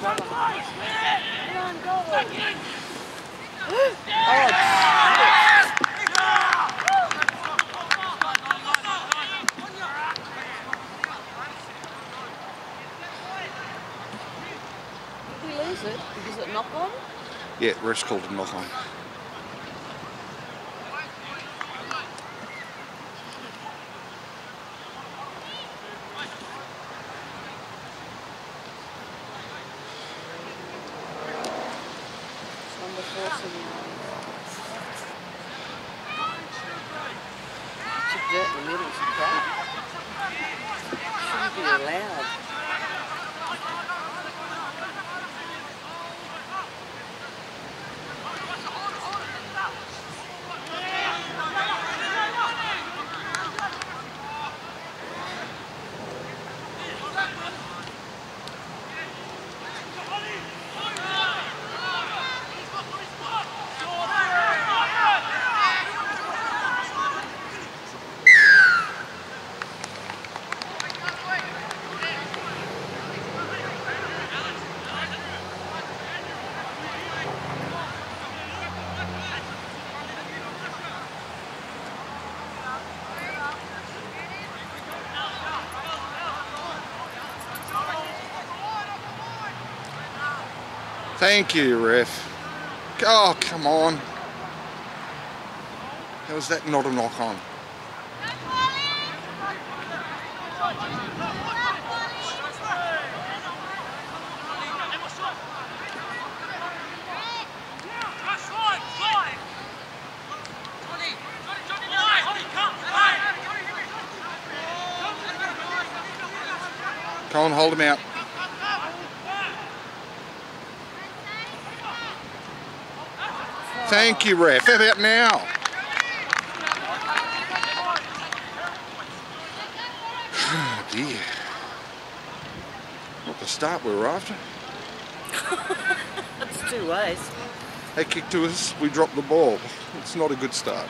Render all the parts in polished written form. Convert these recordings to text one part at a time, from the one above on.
brother. Come on, go. Oh, did we lose it? Was it knock on? Yeah, ref's called a knock on. Number 14. It's a dirt in the middle, it's a crowd. Shouldn't be allowed. Thank you, ref. Oh, come on. How is that not a knock on? Come on, hold him out. Thank you, ref. How about now? Oh dear. Not the start we were after. That's two ways. They kicked to us, we dropped the ball. It's not a good start.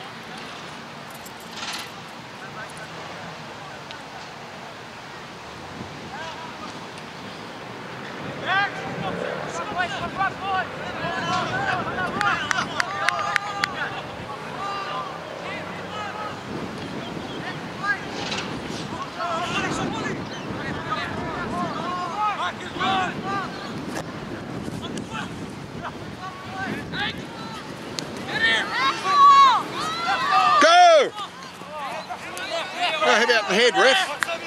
Hit out the head, ref.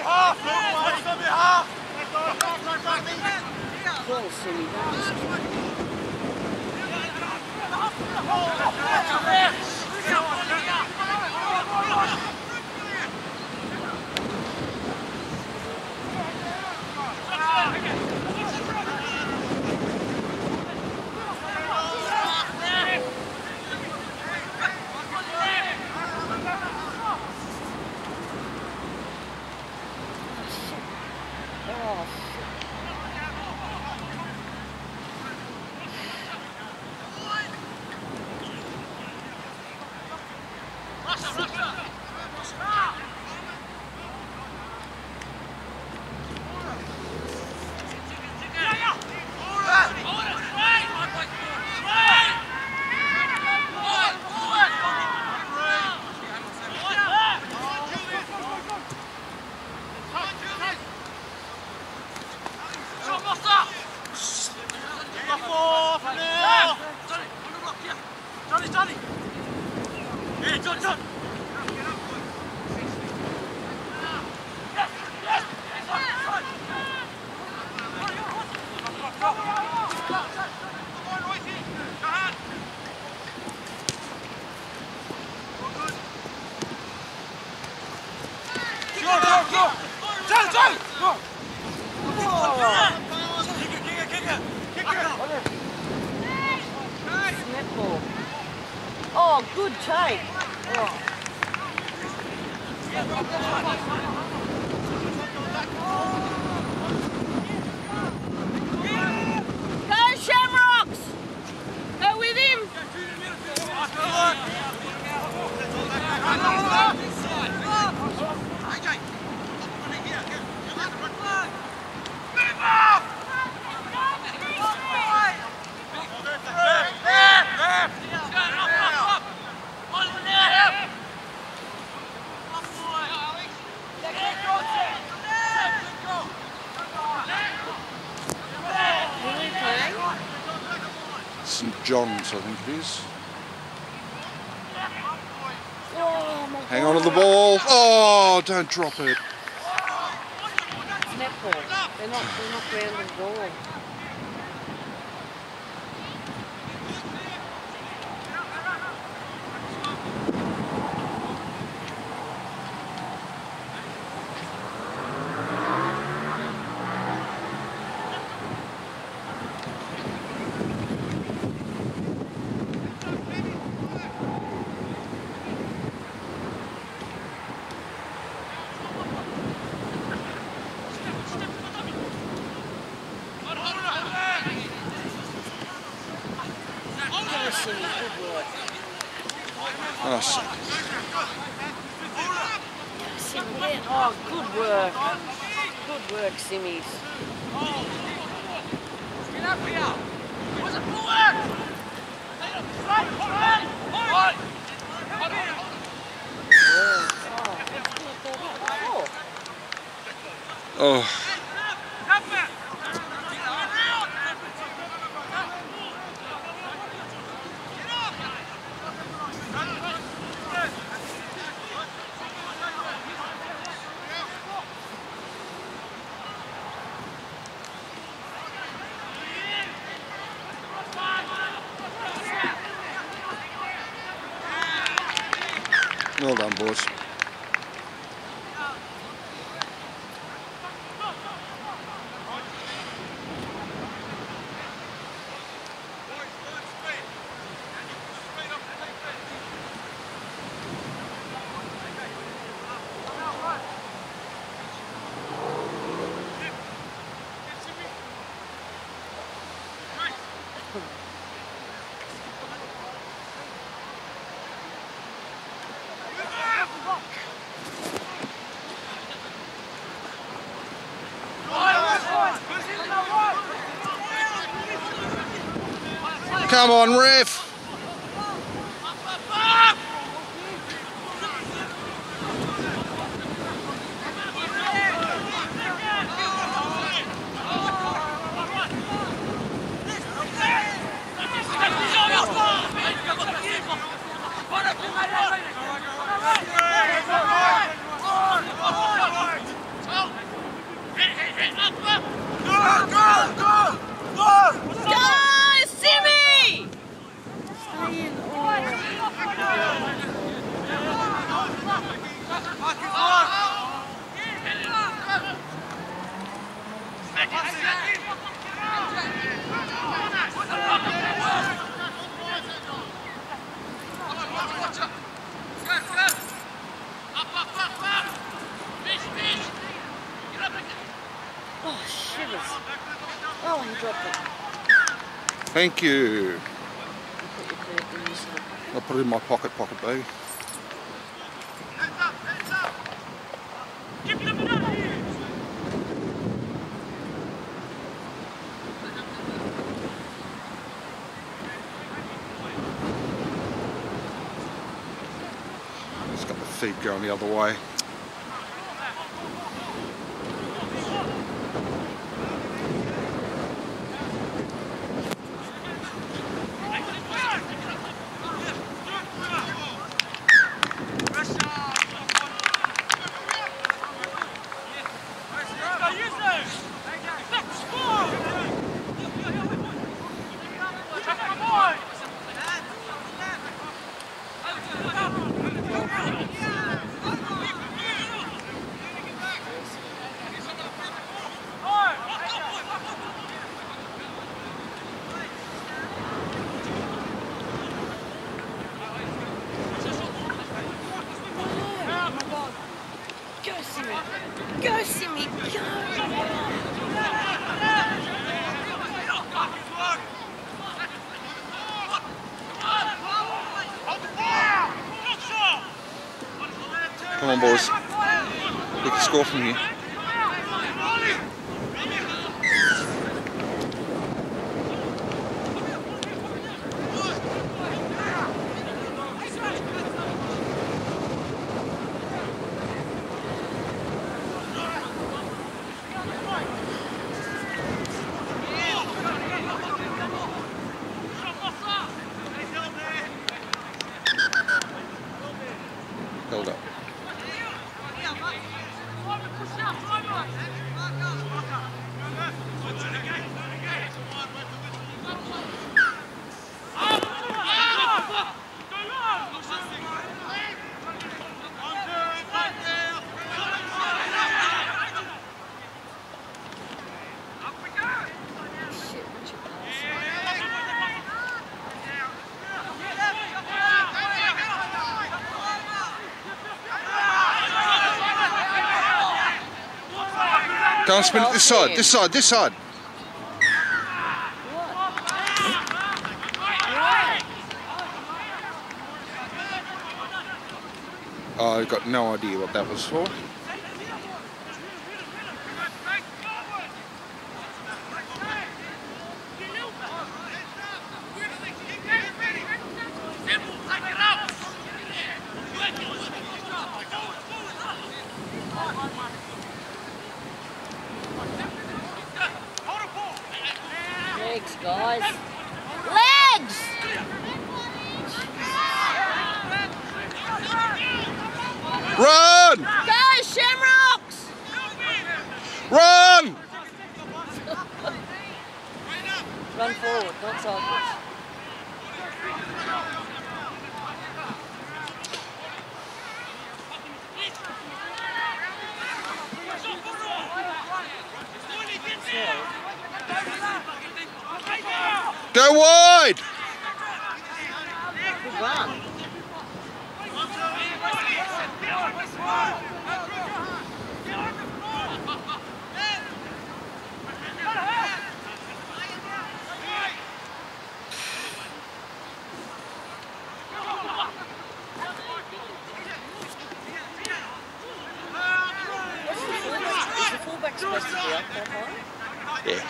Oh, good take. Oh. Go Shamrocks! Go with him! St John's, I think it is. Oh, my Hang on to the ball. Oh, don't drop it. It's netball. They're not grounded at all. Good work. Oh, Oh, good work. Good work, Simmies. Get up here! What's it forward? oh. Well done, boys. Come on, ref! Oh, shivers. Oh, he dropped it. Thank you. Put your purse in this one. I'll put it in my pocket, baby. It's got the feet going the other way. Go, Simmy. Go, Simmy. Go. Come on, boys. We can score from here. Go and spin it this side, this side, this side. Oh, I've got no idea what that was for. Legs, guys. Legs! Run! Go, Shamrocks! Run! Run forward, not sideways. Go wide! Good run. Is the fullback supposed to be up that high? Yeah.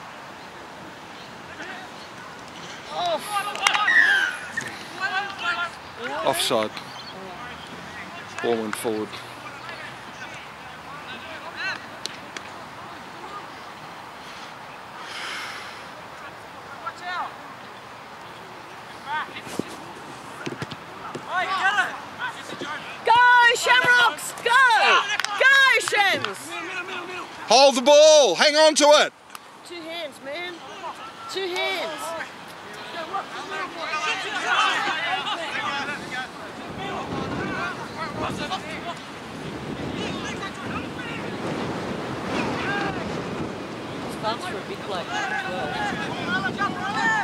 Offside. Ball went forward. Go, Shamrocks! Go! Go, Shams! Hold the ball! Hang on to it! 2 hands, man. 2 hands. It's fast for a big bloke as well.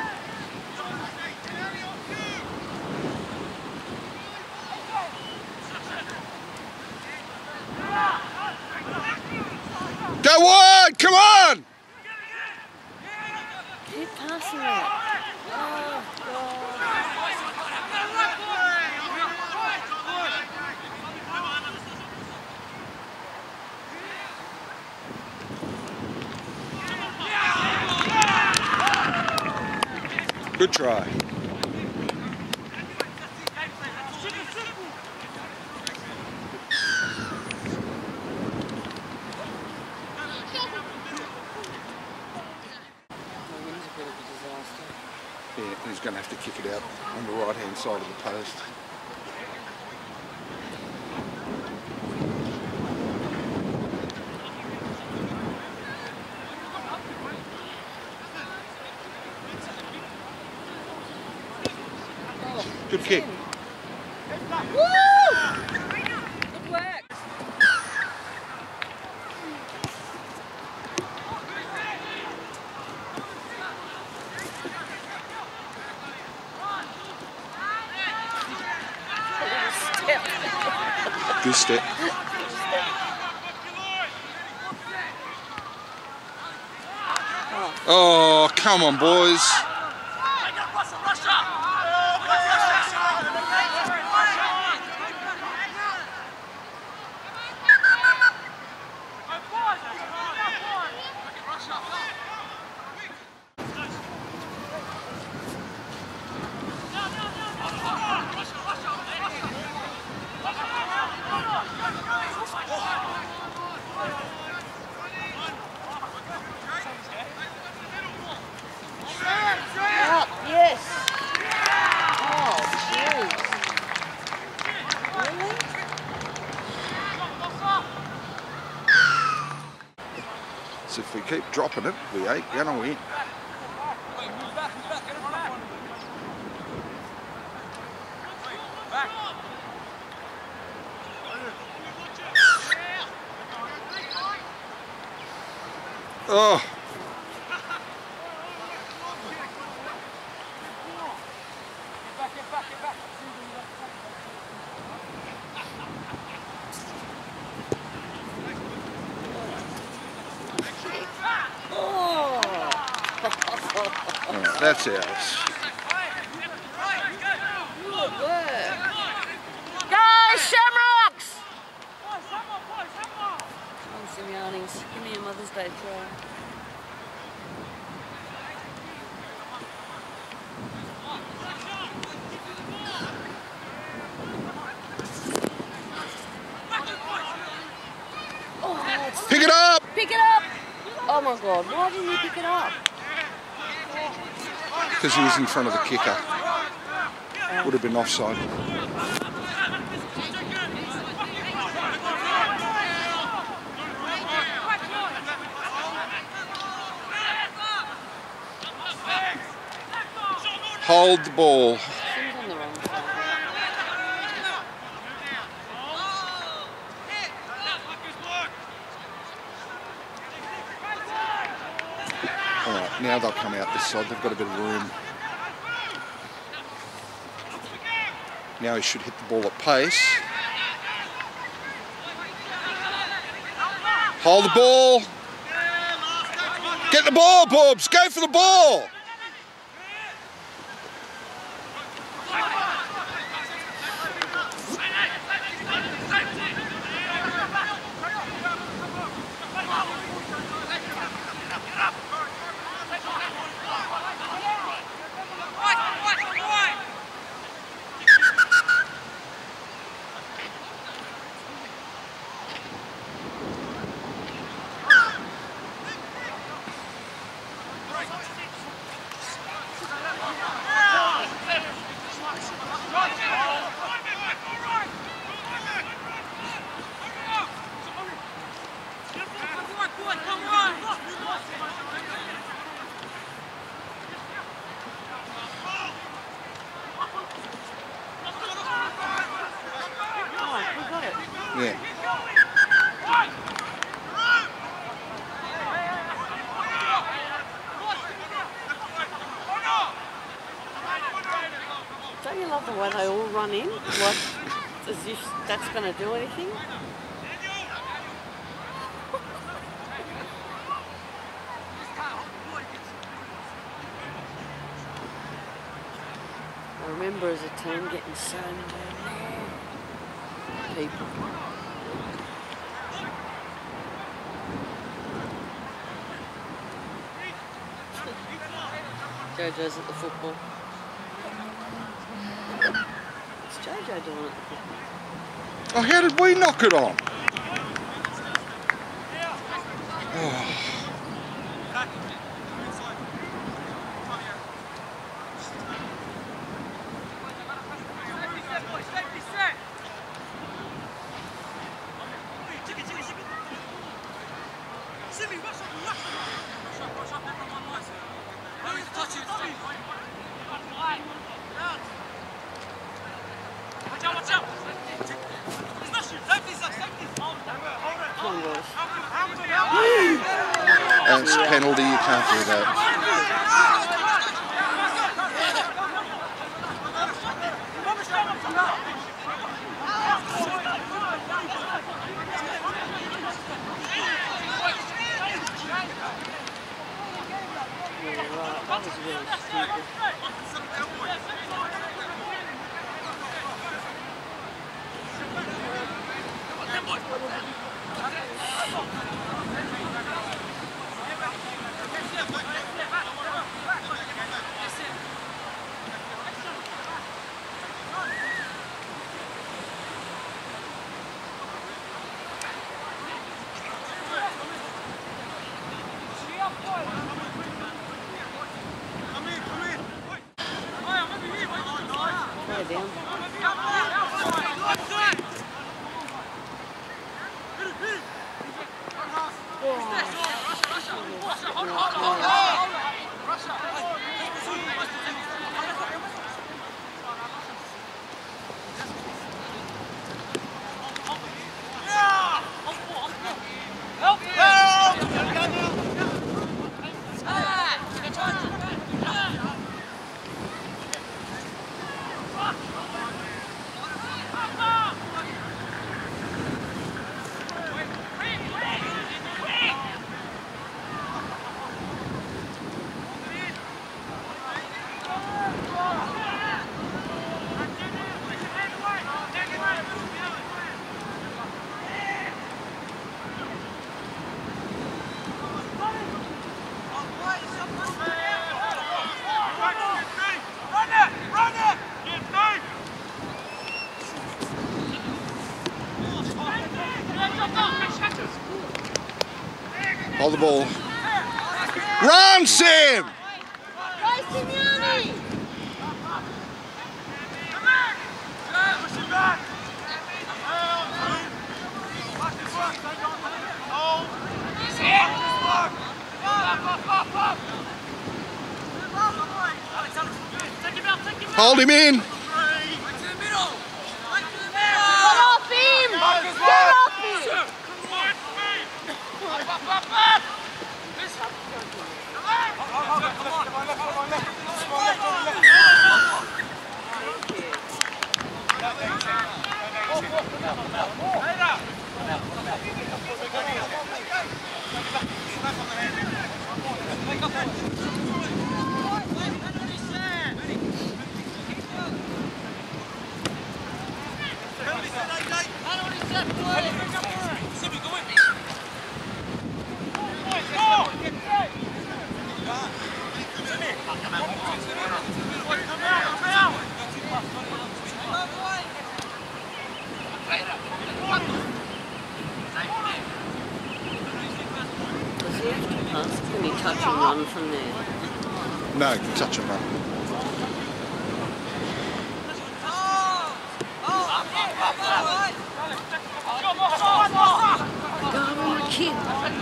Go wide! Come on! Keep passing it. Oh, God. Good try. Yeah, he's going to have to kick it out on the right-hand side of the post. Good kick. Woo! Good work. Good step. Oh, come on, boys. Up, yes. Oh, jeez. Really? So if we keep dropping it, we ain't going to win. Oh. Alright, that's ours. Good work. Go, Shamrocks! Come on, Simeonis. Give me a Mother's Day try. Pick it up! Pick it up! Oh my God, why didn't you pick it up? Because he was in front of the kicker. Would have been offside. Hold the ball. She's on the wrong side. Alright, now they'll come out this side. They've got a bit of room. Now he should hit the ball at pace. Hold the ball. Get the ball, Boobs. Go for the ball. Yeah. Don't you love the way they all run in? Like, as if that's going to do anything? I remember as a team getting so many people. Jojo's at the football. What's Jojo doing at the football? Oh, how did we knock it on? Oh. Come on, boys. And it's a penalty, you can't do that. Yeah, right. That was really stupid. Play down. the ball. Run, Sam! Hold him in. Get off him! Get off him! Can he touch and run from there? No, you can touch him, man. Go on, my kid.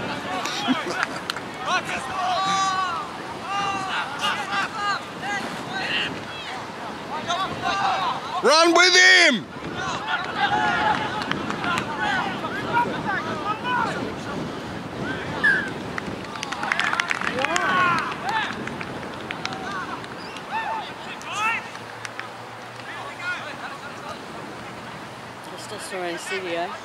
Run with him! Testosterone City, eh?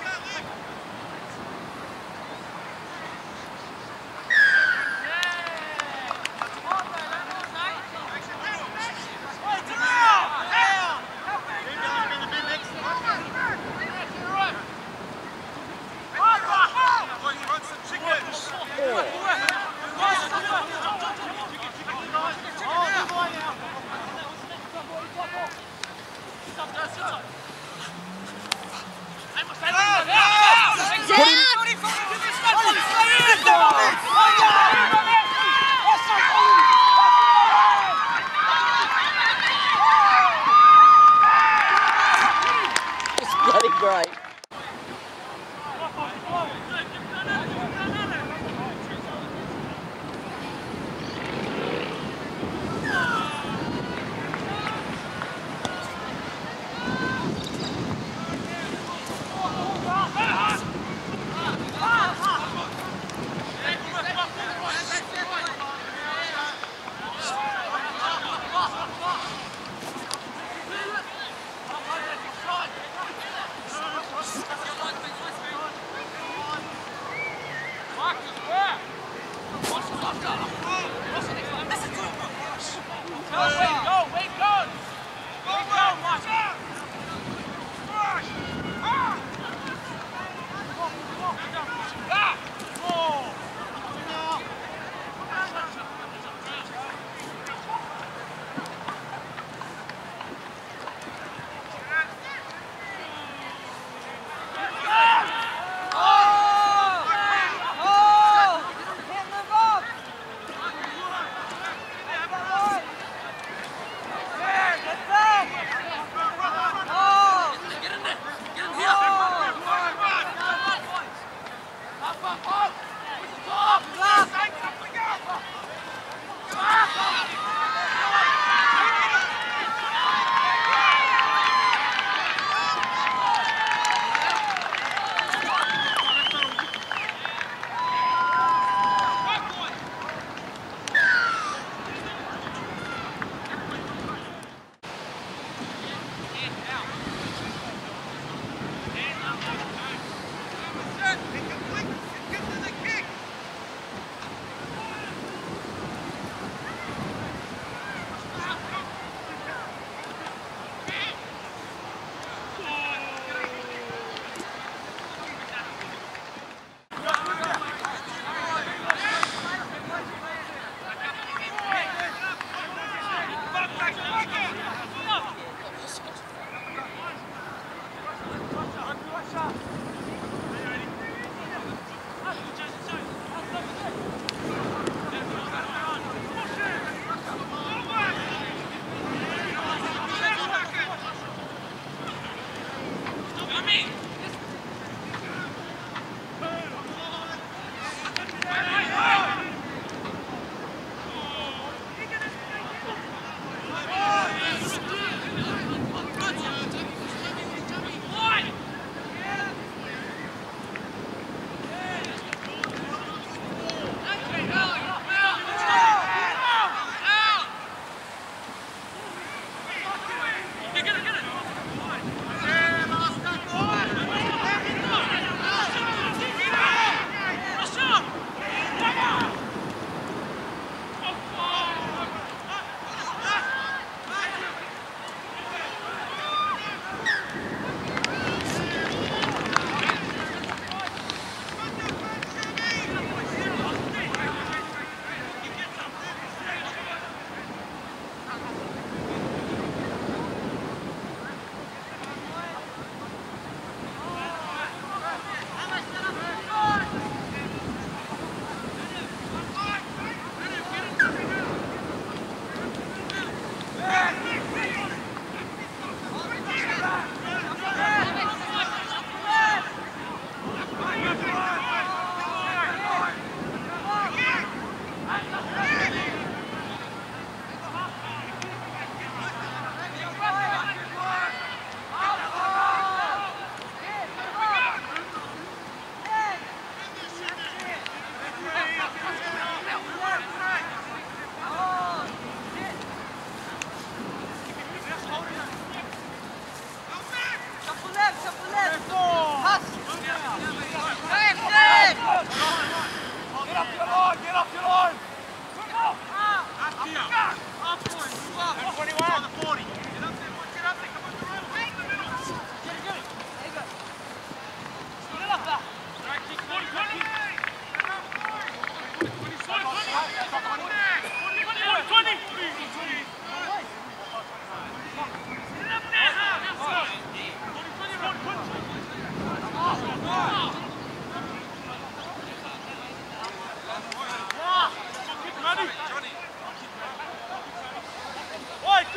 It's bloody great.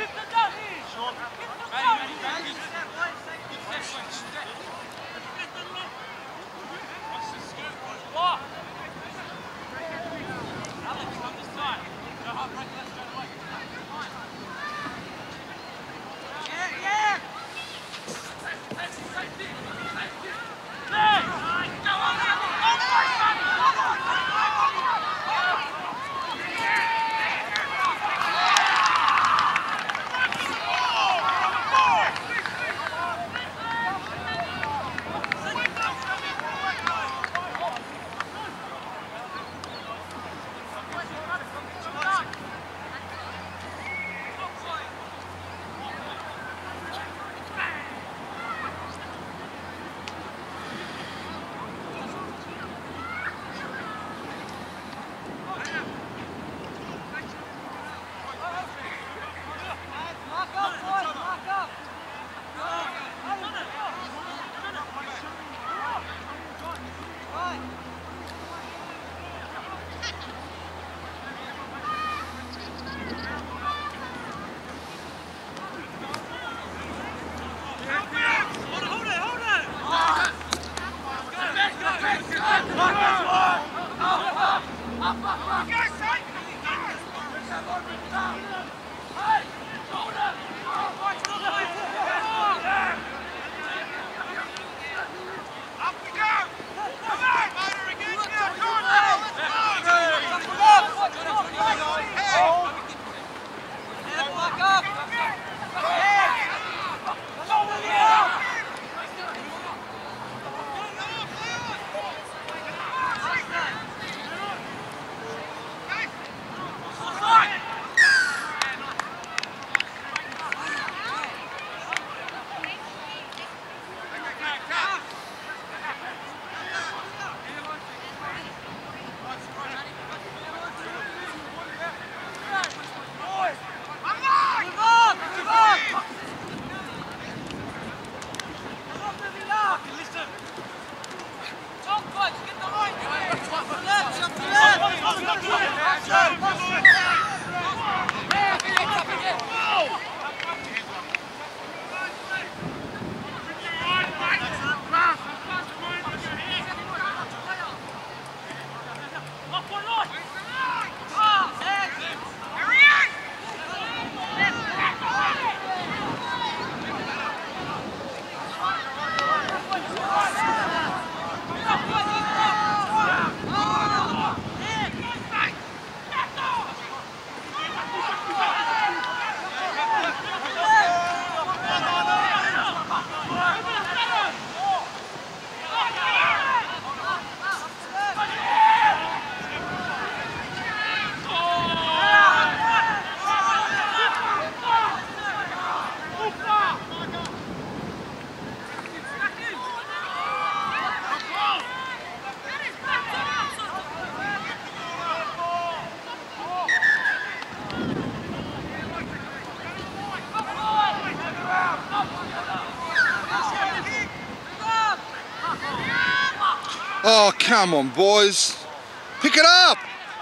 Oh, come on, boys. Pick it up.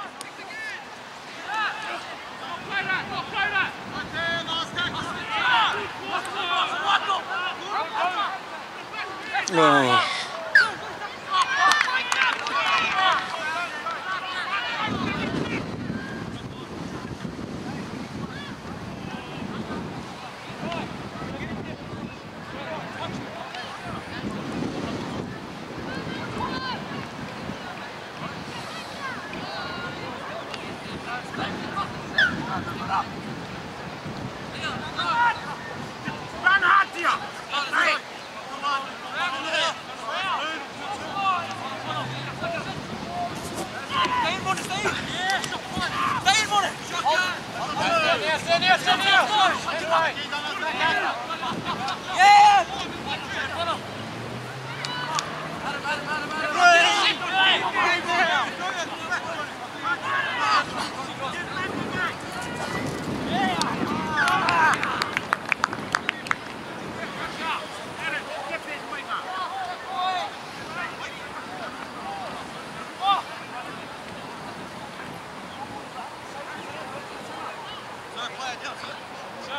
Oh.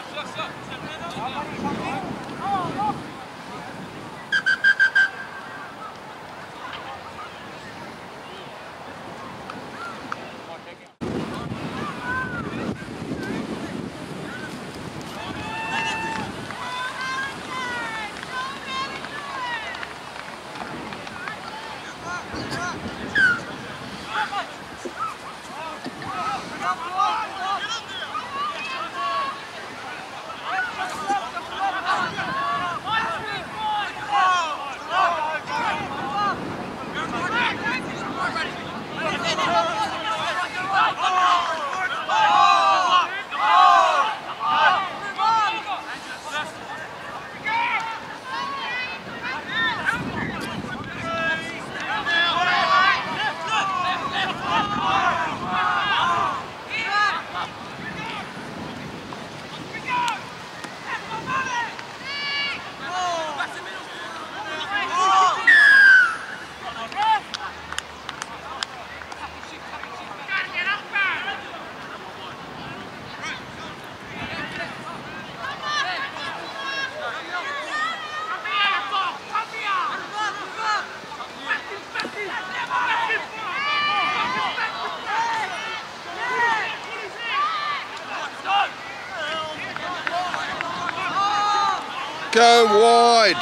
Go wide.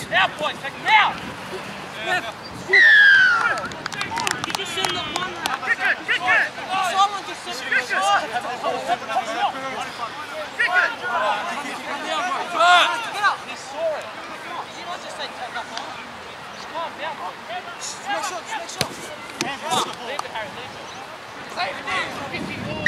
Now, boys, take it now! You just send the one round. Kick it! Someone just send the one. Kick it! Get up. He saw it. You might just say take up on. Just calm down. Make sure. Leave it, Harry, leave it. Save it there.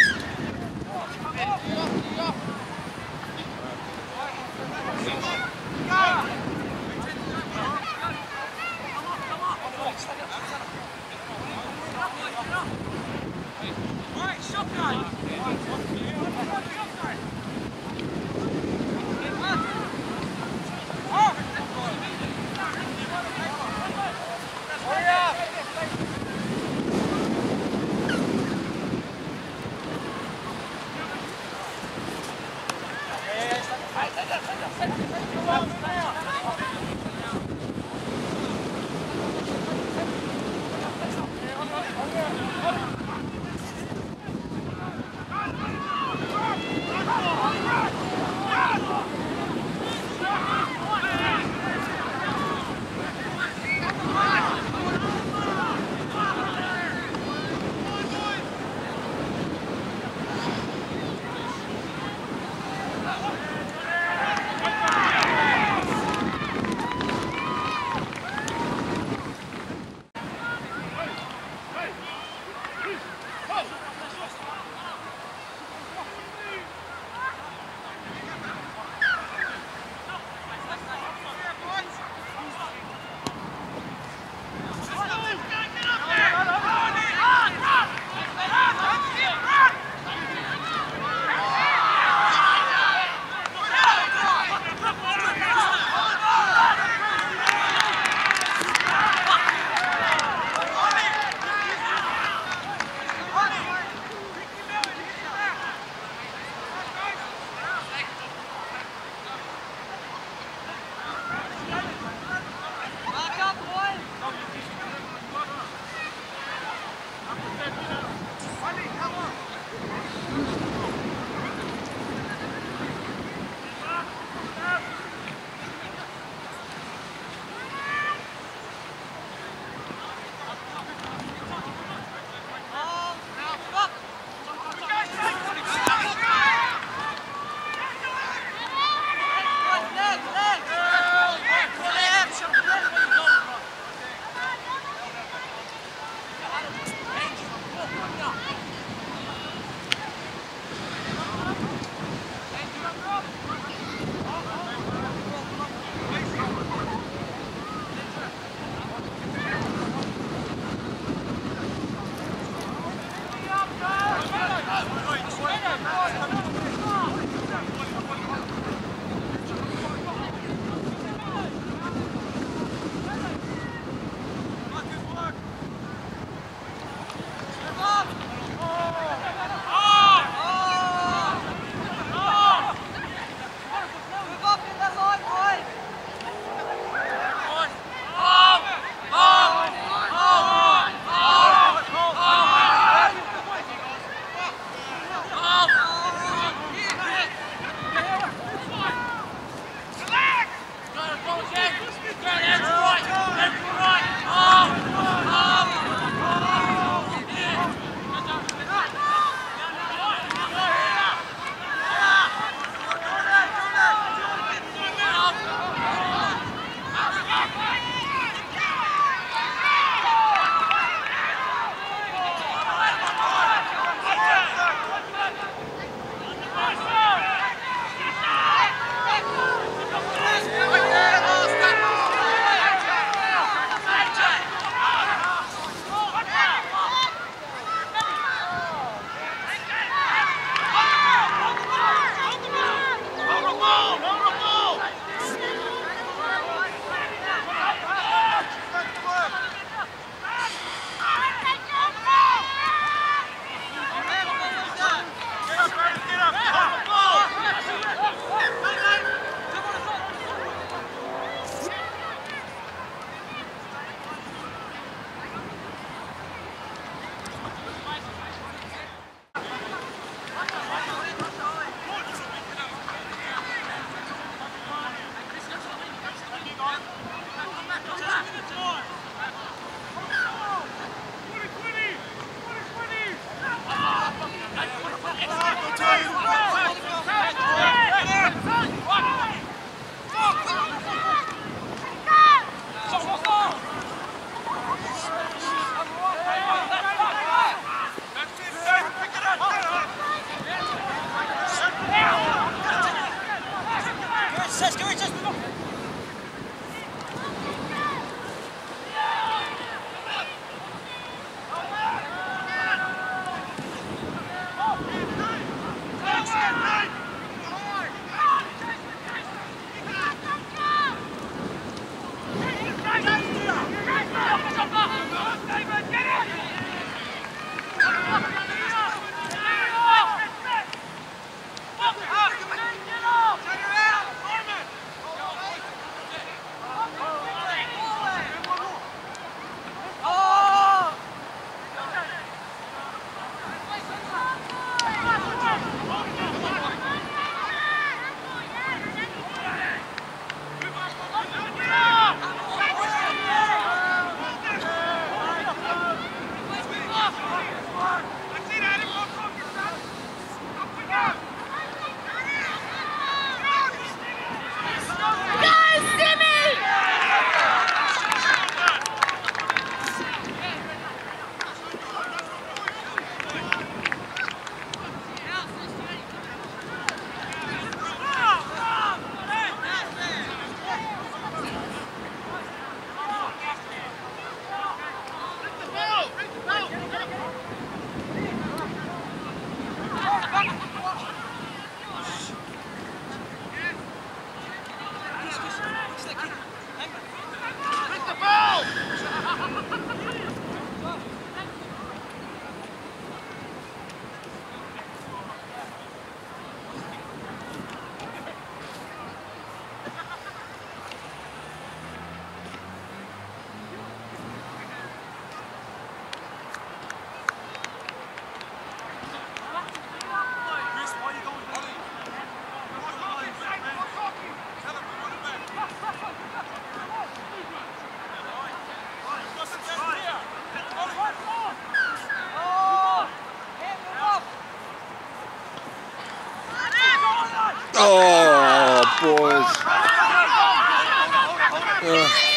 Oh, boys. Ugh.